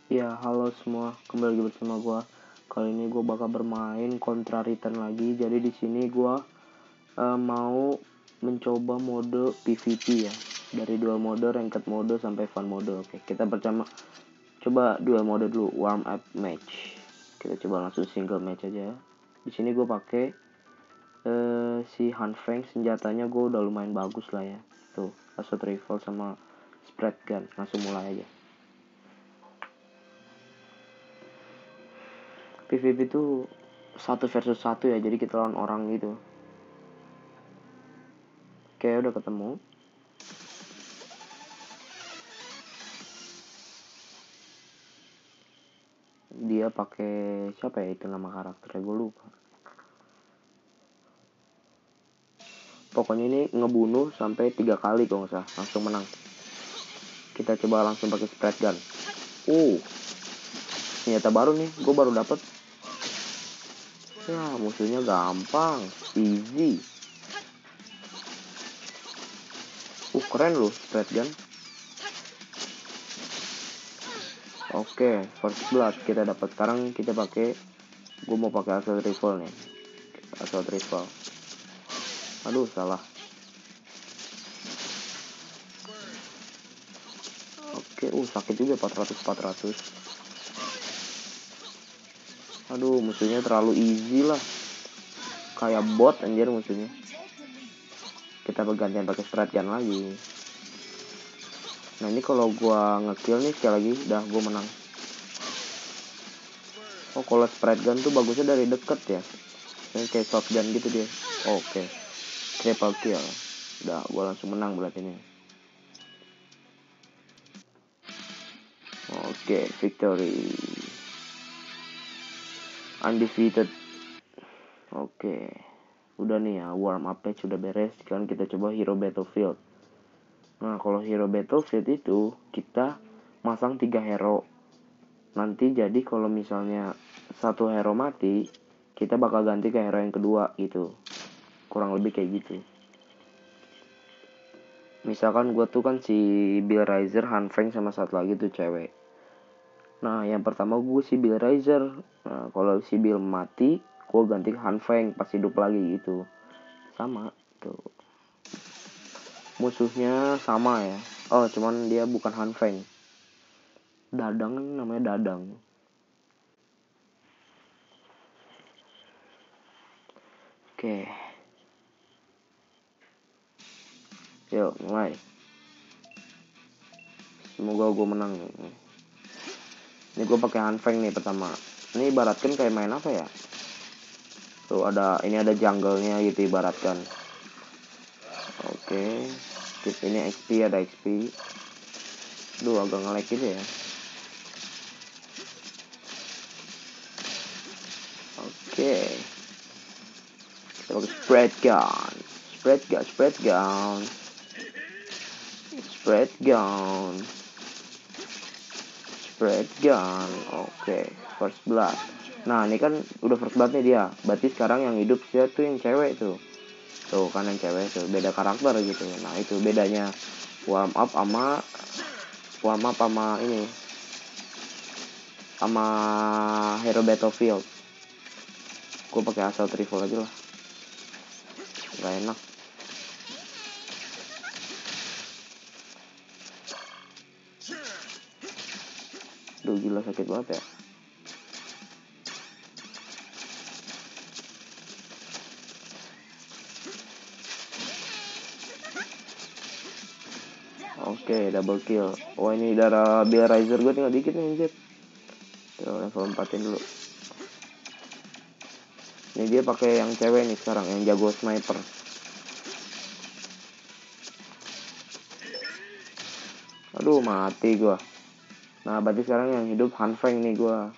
Ya, halo semua, kembali lagi bersama gua. Kali ini gua bakal bermain Contra Return lagi. Jadi di sini gua mau mencoba mode PvP ya. Dari dual mode, ranked mode sampai fun mode. Oke, kita pertama coba dual mode dulu, warm up match. Kita coba langsung single match aja. Di sini gua pakai si Han Feng, senjatanya gua udah lumayan bagus lah ya. Tuh, assault rifle sama spread gun. Langsung mulai aja. PvP itu 1 versus 1 ya, jadi kita lawan orang gitu. Oke, udah ketemu. Dia pakai siapa ya, itu nama karakternya gue lupa. Pokoknya ini ngebunuh sampai 3 kali kalau nggak salah, langsung menang. Kita coba langsung pakai spread gun. Senjata baru nih, gue baru dapet. Ya, musuhnya gampang, easy. Keren loh spread gun. Oke, first blood kita dapat. Sekarang kita pakai, gue mau pakai assault rifle nih. Assault rifle. Aduh, salah. Oke, sakit juga 400. Aduh, musuhnya terlalu easy lah. Kayak bot anjir musuhnya. Kita bergantian pakai spread gun lagi. Nah, ini kalau gua ngekill nih sekali lagi, udah gua menang. Oh, kalau spread gun tuh bagusnya dari deket ya. Ini kayak shotgun gitu dia. Oke. Triple kill. Udah, gua langsung menang berarti ini. Oke, victory. Undefeated. Oke. Udah nih ya, warm up page sudah beres. Sekarang kita coba hero battlefield. Nah, kalau hero battlefield itu kita masang 3 hero. Nanti jadi kalau misalnya satu hero mati, kita bakal ganti ke hero yang kedua gitu. Kurang lebih kayak gitu. Misalkan gue tuh kan si Bill Riser, Han Feng sama satu lagi tuh cewek. Nah, yang pertama gue si Bill Riser. Nah, kalau si Bill mati, gue ganti ke Han Feng pas hidup lagi gitu. Sama tuh. Musuhnya sama ya. Oh, cuman dia bukan Han Feng. Dadang, namanya Dadang. Oke. Yuk, mulai. Semoga gue menang. Ini gue pakai Han Feng nih pertama. Ini ibaratkan kayak main apa ya? Tuh ini ada jungle-nya gitu ibaratkan. Oke. Ini XP, ada XP. Duh, agak nge-lag gitu ya. Oke. Kita pakai spread gun. Spread gun. Oke, first blood. Nah, ini kan udah first blood nih dia. Berarti sekarang yang hidup dia tuh yang cewek tuh. Tuh kan yang cewek tuh beda karakter gitu. Nah, itu bedanya warm up sama ini, sama hero battlefield. Gue pakai assault rifle aja lah, nggak enak. Duh, gila sakit banget ya. Oke, double kill. Oh, ini darah Bill Riser gue tinggal dikit nih anjir. Tuh, level 4-in dulu. Ini dia pakai yang cewek nih sekarang, yang jago sniper. Aduh, mati gua. Nah, berarti sekarang yang hidup Han Feng nih gua.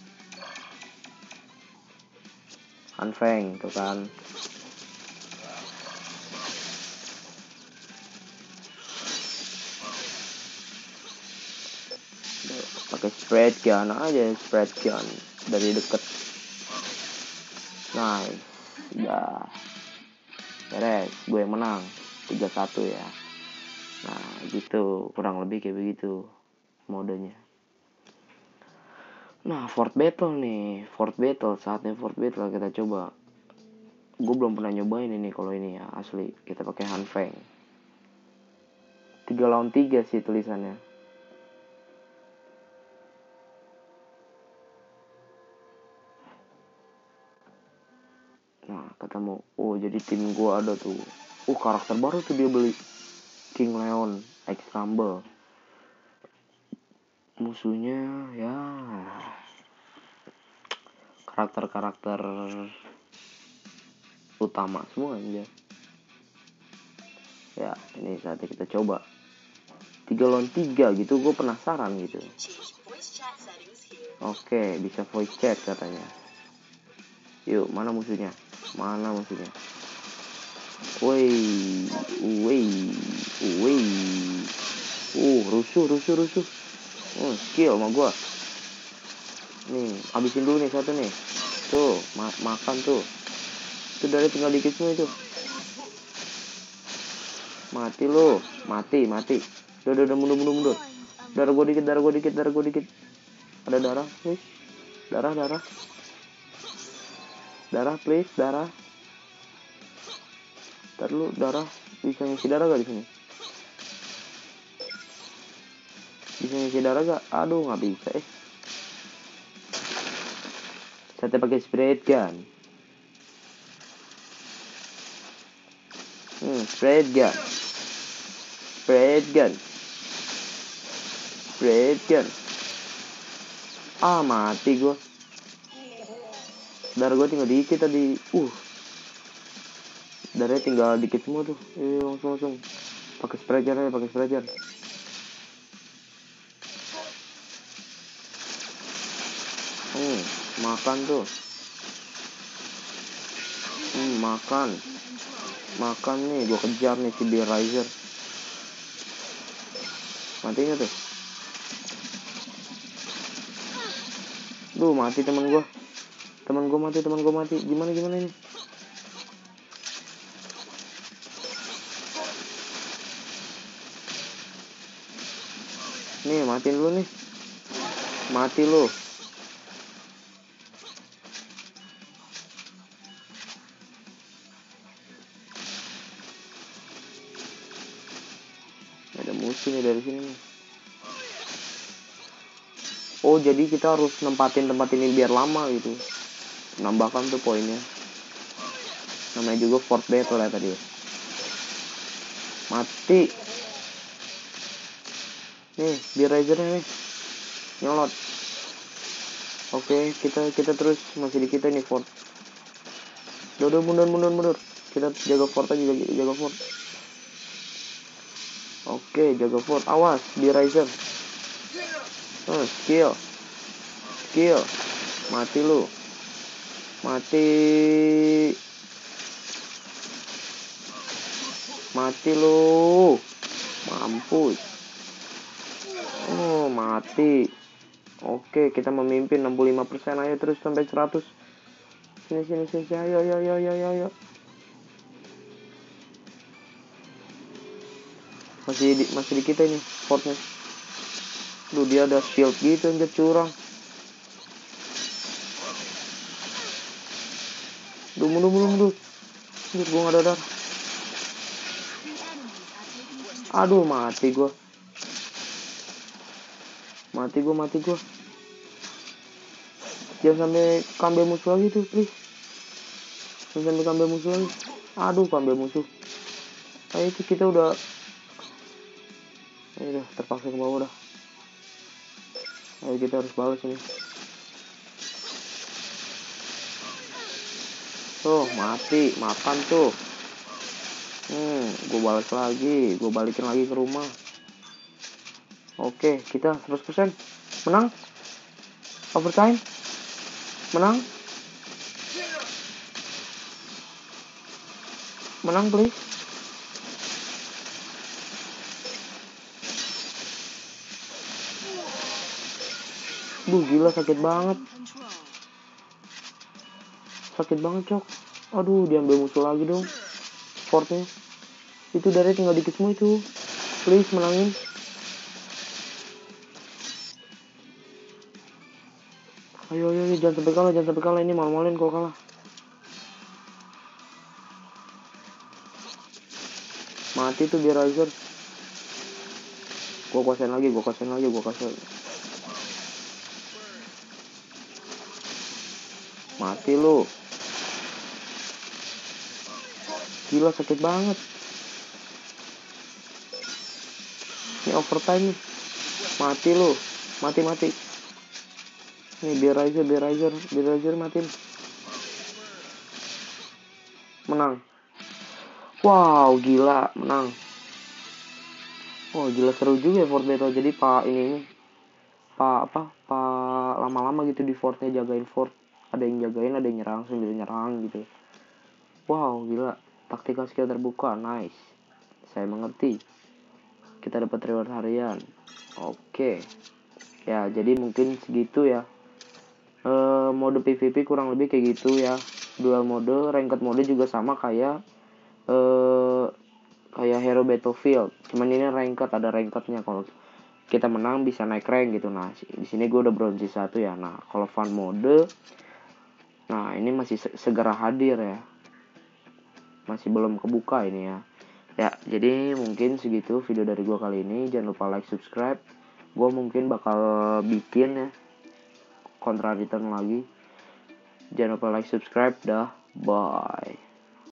Han Feng tuh kan. Pakai spread gun aja, spread gun dari deket. Nice. Udah. Beres, gue yang menang. 3-1 ya. Nah, gitu, kurang lebih kayak begitu modenya. Nah, Fort Battle nih. Fort Battle, saatnya Fort Battle kita coba. Gue belum pernah nyobain ini kalau ini ya, asli. Kita pakai Han Feng. 3 lawan 3 sih tulisannya. Nah, ketemu. Oh, jadi tim gue ada tuh. Karakter baru tuh dia beli. King Leon X Rumble. Musuhnya ya karakter-karakter utama semua aja. Ya, ini saatnya kita coba 3 lawan 3 gitu. Gue penasaran gitu. Oke, bisa voice chat katanya. Yuk, mana musuhnya? Mana musuhnya? Woi. Rusuh. Skill sama gua. Nih, habisin dulu nih satu nih. Tuh, makan tuh. Itu dari tinggal dikit semua itu. Mati lo. Mati. Udah mundur. Darah gua dikit. Ada darah, please. Darah. Darah, please, darah. Ntar lu darah. Bisa ngisi darah gak di sini? Bisa ngisi darah gak? Aduh, nggak bisa Saya pakai spray gun. Spray gun. Mati gue. Darah gue tinggal dikit tadi. Darahnya tinggal dikit semua tuh. Langsung. Pakai spray gun. Makan tuh. Makan nih, gue kejar nih si Bear Riser. Mati gak tuh? Duh, mati teman gue mati. Gimana ini? Nih, matiin dulu nih. Mati lu. Ada musuh nih dari sini nih. Jadi kita harus nempatin tempat ini biar lama gitu. Nambahkan tuh poinnya. Namanya juga Fort Battle ya tadi. Mati. Nih, Bear Riser nih. Nyolot. Oke, kita terus masih di kita nih Fort. Udah mundur. Kita jaga Fort aja, jaga Fort. Oke, jaga Fort. Awas, Bear Riser. Skill. Mati lu. Mati lu. Mampus. Mati. Oke, kita memimpin 65%. Ayo terus sampai 100. Sini. Ayo. Masih di kita ini fortnya. Dia ada shield gitu yang curang. Mundur. Gue gak ada darah. Aduh, mati gue. Jangan sampai kambe musuh lagi tuh, please. Aduh, kambe musuh. Itu kita udah. Ayo terpaksa ke bawah dah. Ayo kita harus balas ini. Tuh, mati. Makan tuh. Gue balas lagi. Gue balikin lagi ke rumah. Oke, kita 100% menang. Overtime. Menang, please. Gila, sakit banget, cok. Aduh, diambil musuh lagi dong. Fortnya. Itu darahnya tinggal dikit semua itu. Please, menangin. Ayo, jangan sampai kalah, ini malu-maluin kok kalah. Mati tuh biar Riser. Gua kuasain lagi. Mati lu. Gila, sakit banget. Ini overtime nih. Mati lu. Mati. Nih biar Riser matiin. Menang. Wow, gila, menang. Oh, gila seru juga ya Fort Battle. Jadi lama-lama gitu di fortnya, jagain fort. Ada yang jagain, ada yang nyerang, sambil nyerang gitu. Wow, gila. Taktikal skill terbuka, nice. Saya mengerti. Kita dapat reward harian. Oke. Ya, jadi mungkin segitu ya. Mode PvP kurang lebih kayak gitu ya. Dual mode, ranked mode juga sama kayak Hero Battlefield. Cuman ini ranked, ada rankednya. Kalau kita menang bisa naik rank gitu. Nah, di sini gue udah bronze 1 ya. Nah, kalau fun mode, nah ini masih segera hadir ya. Masih belum kebuka ini ya. Ya, jadi mungkin segitu video dari gue kali ini. Jangan lupa like, subscribe. Gue mungkin bakal bikin ya Contra Return lagi. Jangan lupa like, subscribe dah. Bye.